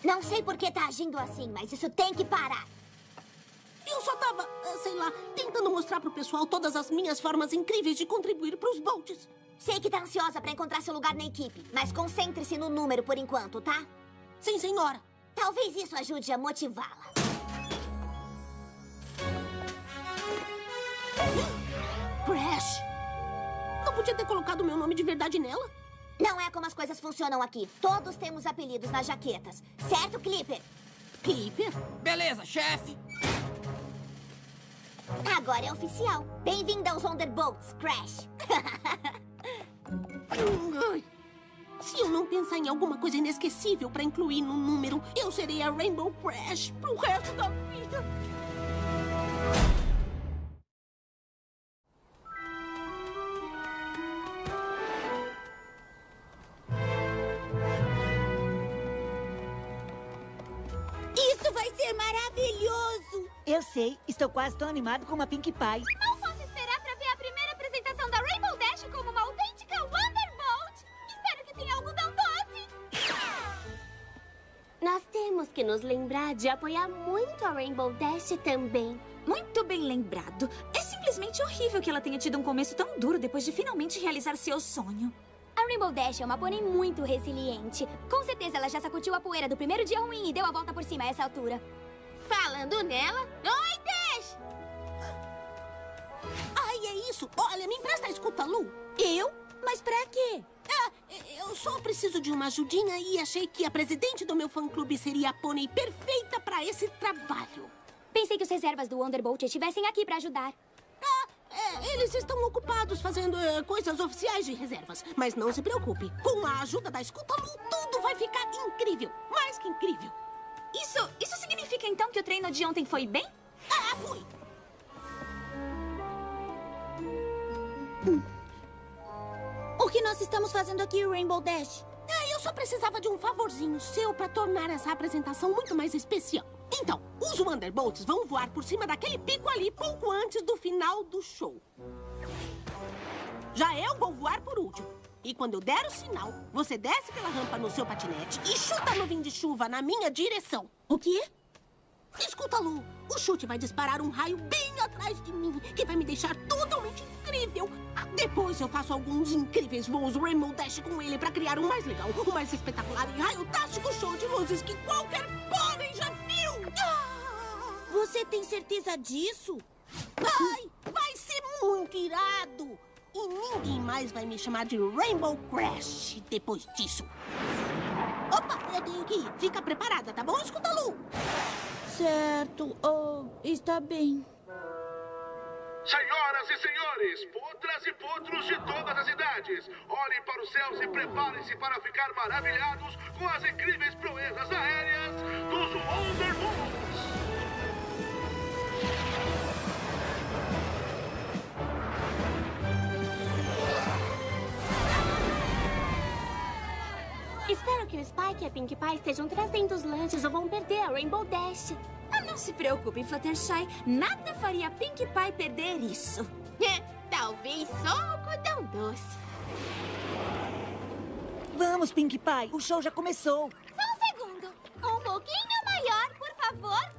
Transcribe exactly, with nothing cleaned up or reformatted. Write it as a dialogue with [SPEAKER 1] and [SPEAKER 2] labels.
[SPEAKER 1] Não sei por que tá agindo assim, mas isso tem que parar.
[SPEAKER 2] Eu só tava, sei lá, tentando mostrar pro pessoal todas as minhas formas incríveis de contribuir pros Bolts.
[SPEAKER 1] Sei que tá ansiosa pra encontrar seu lugar na equipe, mas concentre-se no número por enquanto, tá?
[SPEAKER 2] Sim, senhora.
[SPEAKER 1] Talvez isso ajude a motivá-la.
[SPEAKER 2] Crash! Não podia ter colocado meu nome de verdade nela?
[SPEAKER 1] Não é como as coisas funcionam aqui. Todos temos apelidos nas jaquetas. Certo, Clipper?
[SPEAKER 2] Clipper?
[SPEAKER 3] Beleza, chefe.
[SPEAKER 1] Agora é oficial. Bem-vindo aos Wonderbolts, Crash.
[SPEAKER 2] Ai. Se eu não pensar em alguma coisa inesquecível pra incluir no número, eu serei a Rainbow Crash pro resto da vida.
[SPEAKER 4] Isso vai ser maravilhoso!
[SPEAKER 5] Eu sei, estou quase tão animado como a Pinkie Pie.
[SPEAKER 6] Não posso esperar pra ver a primeira apresentação da Rainbow Dash como uma autêntica Wonderbolt! Espero que tenha algodão doce!
[SPEAKER 7] Nós temos que nos lembrar de apoiar muito a Rainbow Dash também.
[SPEAKER 4] Muito bem lembrado. É simplesmente horrível que ela tenha tido um começo tão duro depois de finalmente realizar seu sonho.
[SPEAKER 6] A Rainbow Dash é uma pônei muito resiliente. Com certeza ela já sacudiu a poeira do primeiro dia ruim e deu a volta por cima a essa altura.
[SPEAKER 7] Falando nela... Oi, Dash!
[SPEAKER 2] Ai, é isso. Olha, me empresta a escuta, Lu.
[SPEAKER 4] Eu? Mas pra quê?
[SPEAKER 2] Ah, eu só preciso de uma ajudinha e achei que a presidente do meu fã-clube seria a pônei perfeita pra esse trabalho.
[SPEAKER 6] Pensei que os reservas do Wonderbolt estivessem aqui pra ajudar.
[SPEAKER 2] Ah, é, eles estão ocupados fazendo é, coisas oficiais de reservas. Mas não se preocupe. Com a ajuda da escuta, Lu, tudo vai ficar incrível. Mais que incrível.
[SPEAKER 4] Isso, isso significa então que o treino de ontem foi bem?
[SPEAKER 2] Ah, fui.
[SPEAKER 4] Hum. O que nós estamos fazendo aqui, Rainbow Dash?
[SPEAKER 2] Ah, eu só precisava de um favorzinho seu pra tornar essa apresentação muito mais especial. Então, os Wonderbolts vão voar por cima daquele pico ali pouco antes do final do show. Já eu vou voar por último. E quando eu der o sinal, você desce pela rampa no seu patinete e chuta a nuvem de chuva na minha direção.
[SPEAKER 4] O quê?
[SPEAKER 2] Escuta, Lu. O chute vai disparar um raio bem atrás de mim, que vai me deixar totalmente incrível. Depois eu faço alguns incríveis voos Rainbow Dash com ele pra criar um mais legal, um mais espetacular e raio-tástico show de luzes que qualquer pônei já viu.
[SPEAKER 4] Ah, você tem certeza disso?
[SPEAKER 2] Ai, vai ser muito irado. E ninguém mais vai me chamar de Rainbow Crash depois disso. Opa, eu tenho que ir. Fica preparada, tá bom? Escuta, Lu.
[SPEAKER 4] Certo. Oh, está bem.
[SPEAKER 8] Senhoras e senhores, potras e potros de todas as idades, olhem para os céus e preparem-se para ficar maravilhados com as incríveis proezas aéreas dos Wonderbolts.
[SPEAKER 7] Espero que o Spike e a Pinkie Pie estejam trazendo os lanches ou vão perder a Rainbow Dash.
[SPEAKER 4] Ah, não se preocupe, Fluttershy. Nada faria a Pinkie Pie perder isso.
[SPEAKER 7] Talvez só o algodão doce.
[SPEAKER 5] Vamos, Pinkie Pie, o show já começou.
[SPEAKER 6] Só um segundo. Um pouquinho maior, por favor.